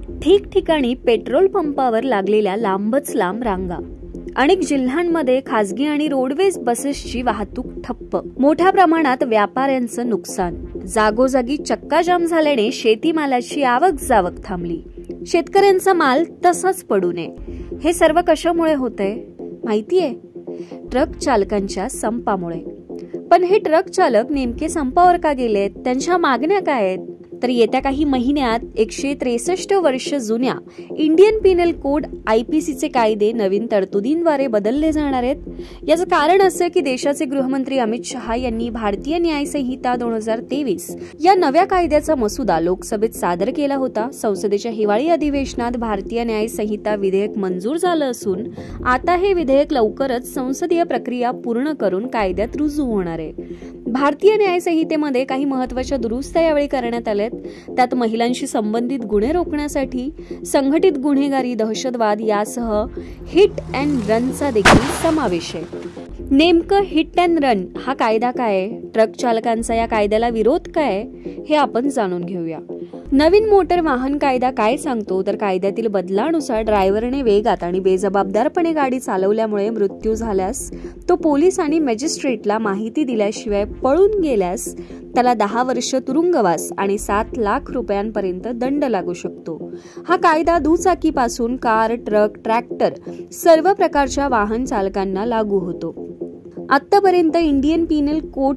ठिकठिकाणी पेट्रोल पंपावर लागलेल्या लांबच लांब रांगा, अनेक जिल्ह्यांमध्ये खासगी आणि रोडवेज बसेसची वाहतूक ठप्प, मोठ्या प्रमाणात व्यापाऱ्यांचं नुकसान, जागोजागी चक्काजाम झाल्याने शेतीमालाची आवक जावक थांबली, शेतकऱ्यांचा माल तसाच पडू नये. हे सर्व कशामुळे होतंय माहितीये? ट्रक चालकांच्या संपामुळे. पण हे ट्रक चालक नेमके संपावर का गेलेत? त्यांच्या मागण्या काय आहेत? तर येत्या काही महिन्यात 163 वर्ष जुन्या इंडियन पिनल कोड IPCचे कायदे नवीन तरतुदींद्वारे बदलले जाणार आहेत. याचं कारण असं की देशाचे गृहमंत्री अमित शहा यांनी भारतीय न्याय संहिता 2023 या नव्या कायद्याचा मसुदा लोकसभेत सादर केला होता. संसदेच्या हिवाळी अधिवेशनात भारतीय न्याय संहिता विधेयक मंजूर झालं असून आता हे विधेयक लवकरच संसदीय प्रक्रिया पूर्ण करून कायद्यात रुजू होणार आहे. भारतीय न्याय संहितेमध्ये काही महत्त्वाच्या दुरुस्त्या यावेळी करण्यात आल्या. त्यात महिलांशी संबंधित गुन्हे रोखण्यासाठी संघटित गुन्हेगारी, दहशतवाद यासह हिट अँड रनचा देखील समावेश आहे. नेमकं हिट अँड रन हा कायदा काय आहे? ट्रक चालकांचा या कायद्याला विरोध काय हे आपण जाणून घेऊया. नवीन मोटर वाहन कायदा काय सांगतो तर कायद्यातील बदलानुसार ड्रायव्हरने वेगात आणि बेजबाबदारपणे गाडी चालवल्यामुळे मृत्यू झाल्यास तो पोलीस आणि मॅजिस्ट्रेटला माहिती दिल्याशिवाय पळून गेल्यास त्याला 10 वर्ष तुरुंगवास आणि 7 लाख रुपयांपर्यंत दंड लागू शकतो. हा कायदा दुचाकीपासून कार, ट्रक, ट्रॅक्टर सर्व प्रकारच्या वाहन चालकांना लागू होतो. आतापर्यंत इंडियन पिनल कोड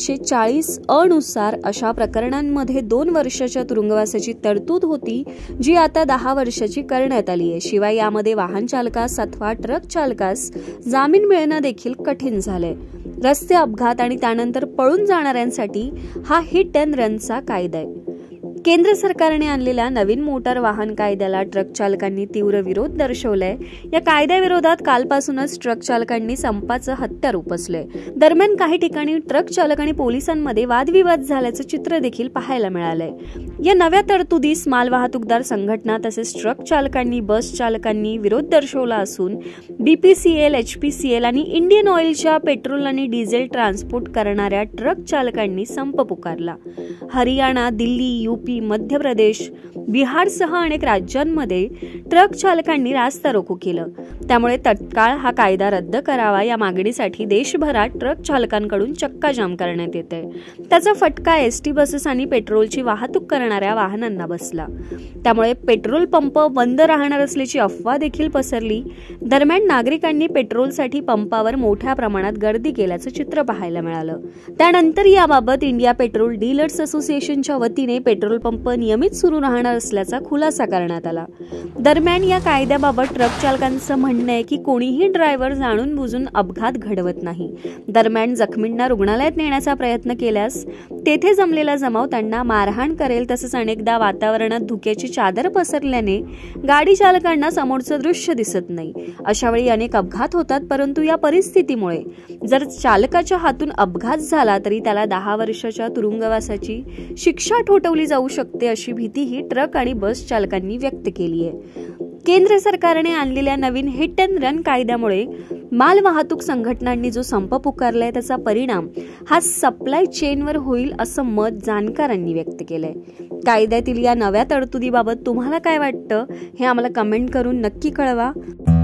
340 नुसार अशा प्रकरणांमध्ये 2 वर्षाच्या तुरुंगवासाची तरतूद होती, जी आता 10 वर्षाची करण्यात आली आहे. शिवाय यामध्ये वाहन चालकास अथवा ट्रक चालकास जामीन मिळणं देखील कठीण झालंय. रस्ते अपघात आणि त्यानंतर पळून जाणाऱ्यांसाठी हा हिट अँड रनचा कायदा आहे. केंद्र सरकारने आणलेल्या नवीन मोटार वाहन कायद्याला ट्रक चालकांनी तीव्र विरोध दर्शवलाय. या कायद्याविरोधात कालपासूनच ट्रक चालकांनी संपाचं हत्यार उपसलंय. दरम्यान काही ठिकाणी ट्रक चालक आणि पोलिसांमध्ये वादविवाद झाल्याचं चित्र देखील पाहायला मिळालंय. या नव्या तरतुदीस मालवाहतूकदार संघटना तसेच ट्रक चालकांनी, बस चालकांनी विरोध दर्शवला असून BPCL, HPCL आणि इंडियन ऑइलच्या पेट्रोल आणि डिझेल ट्रान्सपोर्ट करणाऱ्या ट्रक चालकांनी संप पुकारला. हरियाणा, दिल्ली, UP, मध्य प्रदेश, बिहारसह अनेक राज्यांमध्ये ट्रक चालकांनी रास्ता रोको केलं. त्यामुळे तत्काळ हा कायदा रद्द करावा या मागणीसाठी देशभरात ट्रक चालकांकडून चक्काजाम करण्यात येते. त्याचा फटका ST बसेस आणि पेट्रोलची वाहतूक करणाऱ्या वाहनांना बसला. त्यामुळे पेट्रोल पंप बंद राहणार असल्याची अफवा देखील पसरली. दरम्यान नागरिकांनी पेट्रोलसाठी पंपावर मोठ्या प्रमाणात गर्दी केल्याचं चित्र पाहायला मिळालं. त्यानंतर याबाबत इंडिया पेट्रोल डीलर्स असोसिएशनच्या वतीने पेट्रोल पंप नियमित सुरू राहणार असल्याचा खुलासा करण्यात आला. दरम्यान या कायद्याबाबत ट्रक चालकांचं म्हणणं आहे की कोणीही ड्रायव्हर जाणून बुजून अपघात घडवत नाही. दरम्यान जखमींना रुग्णालयात नेण्याचा प्रयत्न केल्यास तेथे जमलेला जमाव त्यांना मारहाण करेल. तसंच अनेकदा वातावरणात धुक्याची चादर पसरल्याने गाडी चालकांना समोरचं दृश्य दिसत नाही. अशावेळी अनेक अपघात होतात. परंतु या परिस्थितीमुळे जर चालकाच्या हातून अपघात झाला तरी त्याला 10 वर्षाच्या तुरुंगवासाची शिक्षा ठोठावली जाऊ शकते अशी भीतीही ट्रक आणि बस चालकांनी व्यक्त केली आहे. केंद्र सरकारने आणलेल्या नवीन हिट अँड रन कायद्यामुळे मालवाहतूक संघटनांनी जो संप पुकारलाय त्याचा परिणाम हा सप्लाय चेनवर होईल असं मत जाणकारांनी व्यक्त केलंय. कायद्यातील या नव्या तरतुदीबाबत तुम्हाला काय वाटतं हे आम्हाला कमेंट करून नक्की कळवा.